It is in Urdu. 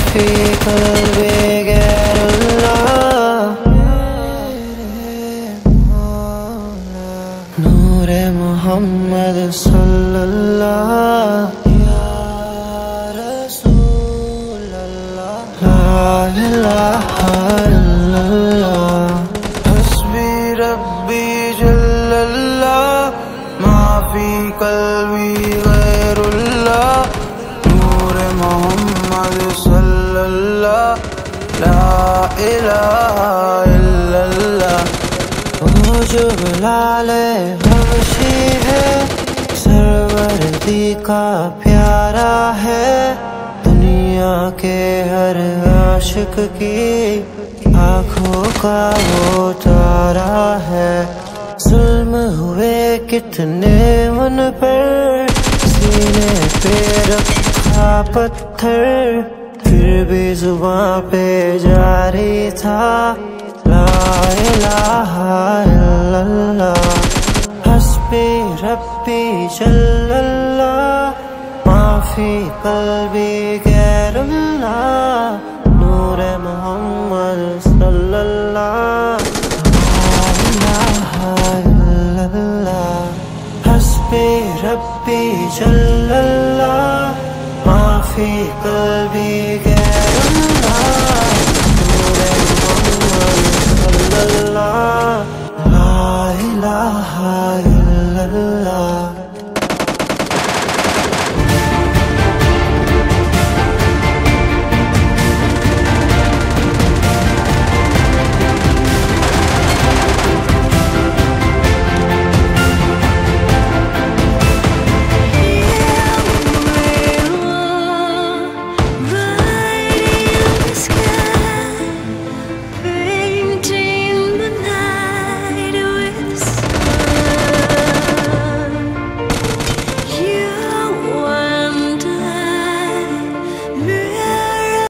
فی قلبی غیر اللہ، نور محمد صلی اللہ، یا رسول اللہ، لا الہ الا اللہ، حسبی ربی جل اللہ، ما فی قلبی غیر اللہ، نور محمد صلی اللہ، لا الہ الا اللہ۔ وہ جو بلال حبشی ہے، سروردی کا پیارا ہے، دنیا کے ہر عاشق کی آنکھوں کا وہ تارا ہے۔ ظلم ہوئے کتنے ان پر، سینے پہ رکھا پتھر، پھر بھی زباں پہ جاری تھا لا الہ الا اللہ، حسبی ربی جل اللہ، ما فی قلبی غیر اللہ، نور محمد صلی اللہ، لا الہ الا اللہ، حسبی ربی جل اللہ، ما فی قلبی غیر اللہ، نور محمد صلی اللہ، لا الہ الا اللہ۔